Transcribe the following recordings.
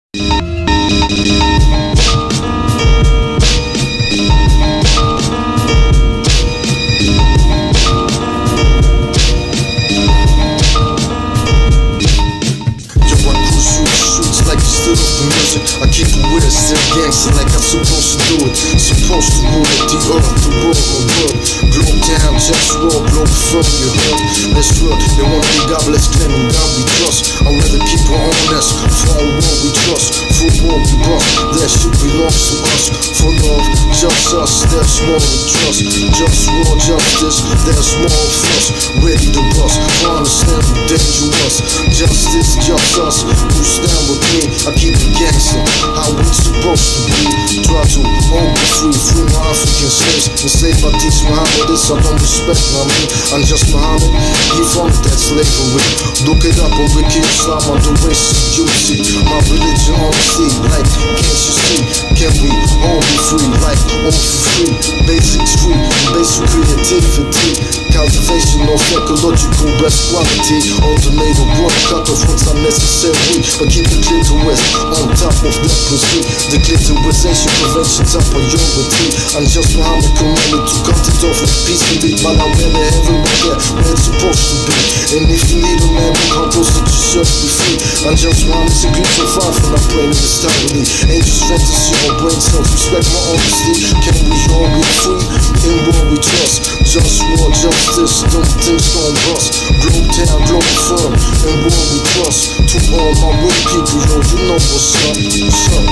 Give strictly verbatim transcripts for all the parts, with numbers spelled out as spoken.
I keep it with it, still gangster like I'm supposed to do it. Supposed to rule it, the earth, the world, my world. Globe town, JustWar, Globalfirm, you heard? That's real, they want to be godless, claiming God we trust. I'd rather keep our own nest, for our world we trust. For world we bust, that shit belongs to us. For love, just us, there's more we trust. Just war, justice, there's more of us. Ready to bust, for understand we're dangerous. Justice, just us, who stand with me. I keep it gangster, how we supposed to be. Try to all be free, free my African slaves. Enslaved by teach Muhammad, this I don't respect, I mean. I'm just Muhammad, he from that slavery. Look it up on Wiki Islam, on the racist duty. My religion honesty, like, can't you see? Can we all be free, like, all for free? Basics free, basic creativity. Cultivation of ecological best quality. Automated work, cut off what's unnecessary. But keep the clitoris on top of that pursuit. The clitorisation prevention top priority. I'm just Muhammad commanded to cut it off like peace and beat. But I'm where the heaven right there, where it's supposed to be. And if you need a man, come close to yourself, be free. I'm just Muhammad's a great so far from my praying this timely. Angels fantasy or brain cells, respect my honesty. Can we all be free? In war we trust. Just war, justice, don't things gon' bust. Globe town, Globalfirm, in war we trust. To all my real people, yo, you know what's up, what's up.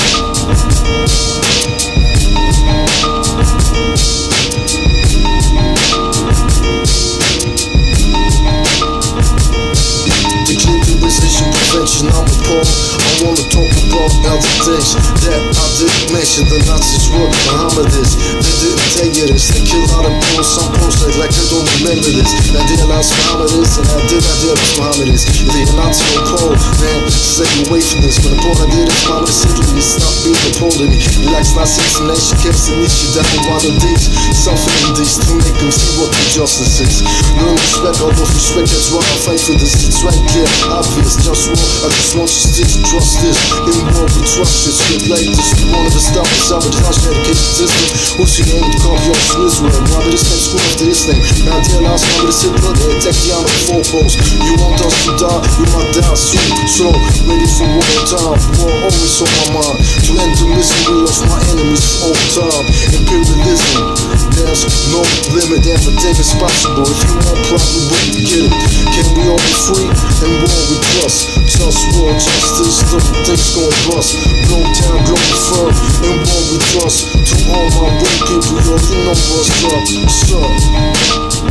The clitorisation prevention, I'm appalled. I wanna talk about other things that I didn't mention. The Nazis were Muhammad is. They didn't tell you this. They kill out of people, some post like they don't remember this. I did announce Muhammad is, and I did, I did announce Muhammad is. If they announce your pole, man, stay away from this. When the poll I did is Muhammad is Italy, stop being a pole to me. He likes Nazis and nation kept an issue down with one of these. Suffering these to make them see what the justice is. Learn respect, all of respect, that's why I fight for this. It's right clear, obvious, just war. I just want you to trust this. In war we trust this. Shit like this, we wanna stop us out with the harsh dedication system. Who's your name to call your Israel? Muhammad is name, school after this name. Now dear last Muhammad is Hitler, they attack the army of four posts. You want us to die, you might die soon. So, ready for war time, war always on my mind. To end the misery of my enemies for all time. Imperialism, there's no limit, everything is possible. If you want probably wait to get it. Can we all be free? And war we trust. Just war, justice, don't things gon' bust. Globe town, Globalfirm, and war we trust. To all my real people, yo, you know what's up, what's up.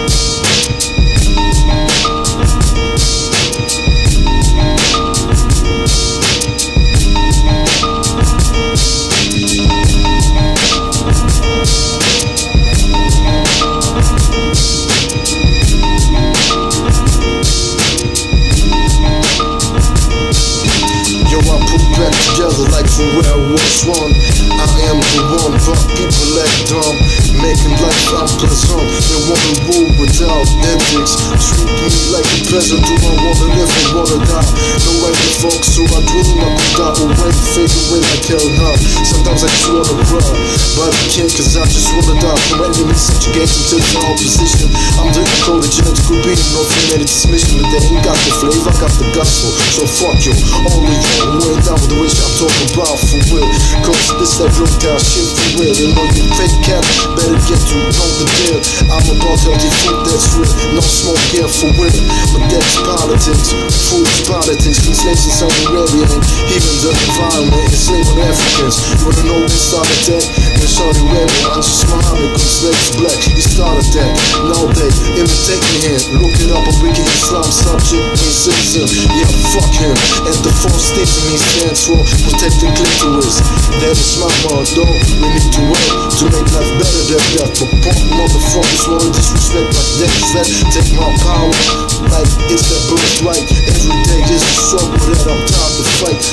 Like from where I was one, I am the one, but people act dumb, making life unpleasant. They wanna rule without ethics, treat me like a peasant. Do I wanna live or wanna die? No way to fuck, so I dream I could die away, fade away like hell now. Sometimes I just wanna cry, but I can't cause I just wanna die. From enemies subjugated to the opposition. I'm the code of genetical being, no humanity's mission, but they ain't got the flavor, I got the gospel. So fuck you, all of you who ain't down with the wish I'm talking about for real. Cause this that broke down shit for real. You know you fake cat, better get to know the deal. I'm about healthy food that's real, no smoke here for real. But that's politics, food's politics. Cause slaves in Saudi Arabia and even the environment enslaving Africans. You wanna know who started that? In Saudi Arabia, I'm just Muhammad, cause slaves black. He started that, now they imitate me here. Look it up on Wiki Islam, subject means citizen. Yeah, fuck him. And the false statement he stands for protect the clitoris. That is my motto. We need to work to make life better than that. But punk motherfuckers wanna disrespect like that. That take my power like it's that birthright. Every day is a struggle that I'm tired to fight. Just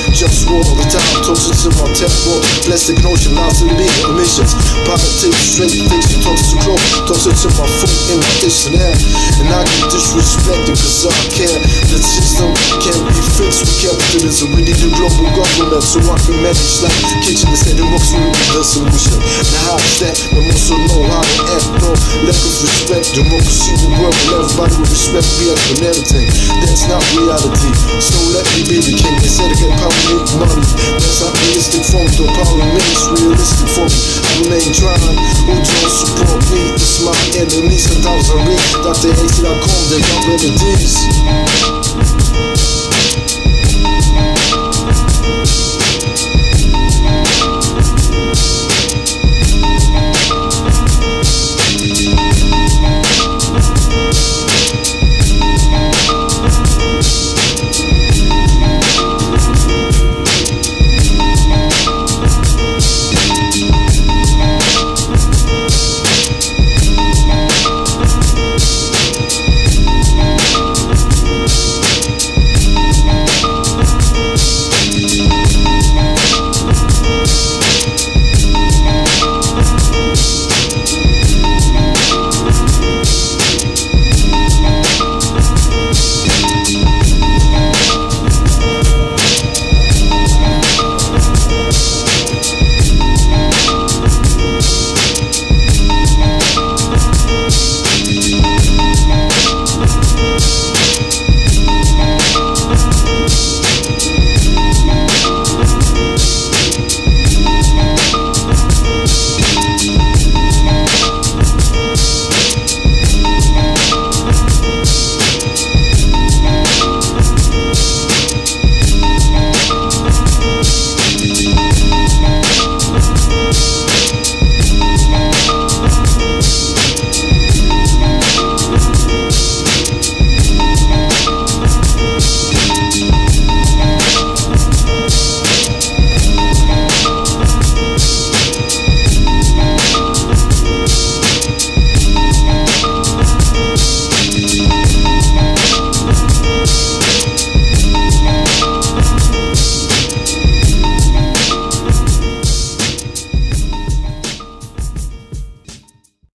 war all the time, toxic to my tempo. Plastic notion, lots of big emissions. Politics, straight fiction, toxic to clothes, toxic to my food and my dictionary. And I get disrespected cause I care. The system can't be fixed with capitalism. We need a global government so I can manage like kitchen instead of most will be the solution. Now how is that? But also know how to act, no lack of respect. Democracy will work and everybody will respect me and everything. That's not reality, so let me be the king. They say to get power, make money. That's not realistic for me, though power remains realistic for me. I remain trying, who don't support me? It's my enemies, a thousand read Doctor A C dot com, they got remedies.